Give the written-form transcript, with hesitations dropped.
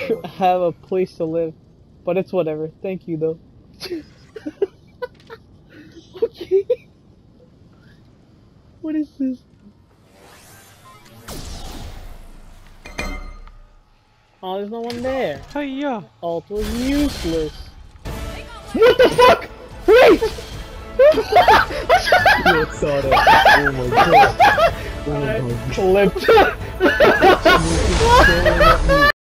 have a place to live. But it's whatever. Thank you, though. Okay. What is this? Oh, there's no one there. Hiya! Alt was useless. What the fuck? Wait! I saw that. Oh my god. Oh my god. Clipped.